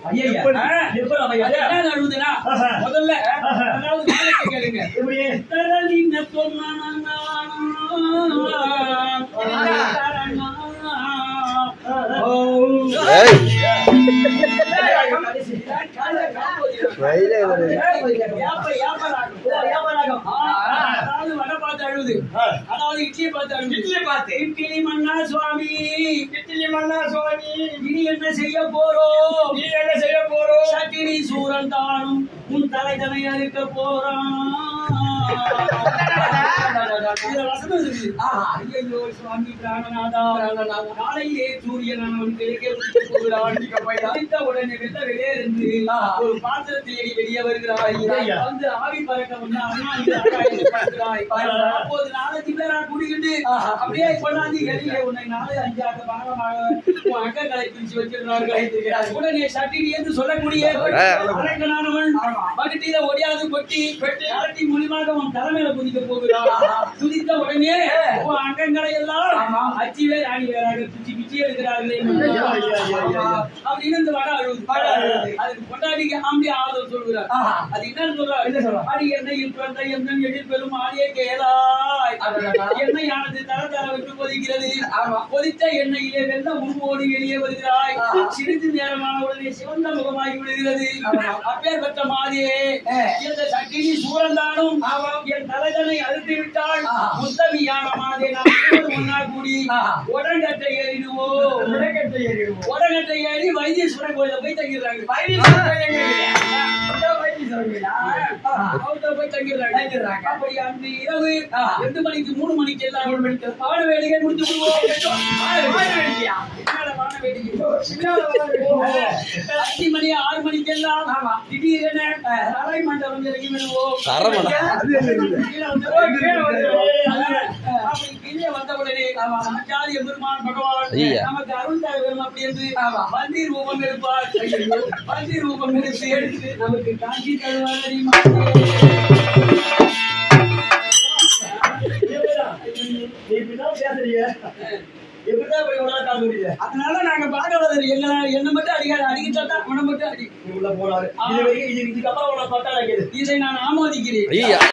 அழுதுனா முதல்ல அதாவது கேளுங்க அதாவது இட்லியை பார்த்து இட்லி மன்னா சுவாமி இனி என்ன செய்ய போறோம் சட்டினி சூரன் தானும் உன் தலைதனை அறுக்க ஐயோ சுவாமி பிராணநாதா நாளையே சூரியன் உடனே வெளியே இருந்து ஒரு பாத்திரத்தில் வெளியே வருகிறாய் வந்து ஆவி பறக்க அப்போது 4 பேரா குடிக்கிட்டு அப்படியே கொண்டாந்து எளிய உன்னை 4-5 பாகமாக அக்கங்களை பிரிச்சு வச்சிருந்தார்கள். உடனே சட்டினி என்று சொல்லக்கூடிய அரக்கனானவன் பக்கத்தில ஒடியாது கொட்டி அரட்டி மூலியமாக உன் தலைமையில குதிக்க போகிறான். குதித்த உடனே உன் அங்கங்களை எல்லாம் அச்சி வேறு ஆணி வேறாக பிச்சு பிச்சு எடுக்கிறார்களே அப்படின்னு வட அழுது அதுக்கு கொண்டாடிக்கு ஆம்பி ஆதரவு சொல்கிறார். அது என்னன்னு சொல்றார், அடி எண்ணெயில் பிறந்த எண்ணம் எழில் பெரும் ஆடியே கேளாய் எண்ணெயானது தர தர விட்டு கொதிக்கிறது. கொதித்த எண்ணெயிலே வெள்ள உருவோடு வெளியே வருகிறாய். சிறிது நேரமான உடனே சிவந்த முகமாகி விடுகிறது. அப்பேற்பட்ட மாதிரியே இந்த சட்டினி சூரந்தானும் என் தலைதனை அழுத்தி விட்டால் முத்தமியான மாதிரி நாம் கூடி உடங்கட்டை ஏறிடுவோம். உடங்கட்டை ஏறி வைத்தீஸ்வரன் கோயில போய் தங்கிடுறாங்க. அப்படி அன்று இரவு 2 மணிக்கு 3 மணிக்கு எல்லாம் பாட வேடிக்கை முடிச்சு விடுவோம். 5 மணி 6 மணிக்கு எல்லாம் திடீரென அரை மண்டபம் இறங்கி விடுவோம். கீழே வந்தவுடனே ஆச்சாரிய பெருமான் பகவான் நமக்கு அருள் தரும் அப்படி என்று வந்தி ரூபம் எடுப்பார். வந்தி ரூபம் எடுத்து நமக்கு காட்சி தருவார். அதனால நாங்க பாகவதர் என்ன மட்டும் அடிக்கிட்டா அவனை மட்டும் அடி உள்ள போறாரு. இதை நான் ஆமோதிக்கிறேன்.